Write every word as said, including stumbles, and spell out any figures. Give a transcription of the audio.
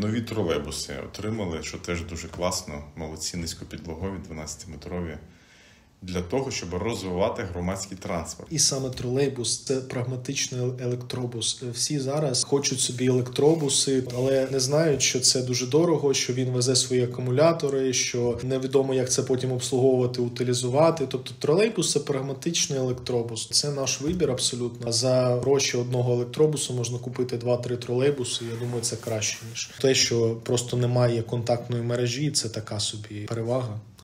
нові тролейбуси отримали, що теж дуже класно, молодці, низькопідлогові, дванадцятиметрові, для того, щоб розвивати громадський транспорт. І саме тролейбус – це прагматичний електробус. Всі зараз хочуть собі електробуси, але не знають, що це дуже дорого, що він везе свої акумулятори, що невідомо, як це потім обслуговувати, утилізувати. Тобто тролейбус – це прагматичний електробус. Це наш вибір абсолютно. За гроші одного електробусу можна купити два-три тролейбуси. Я думаю, це краще, ніж те, що просто немає контактної мережі. Це така собі перевага.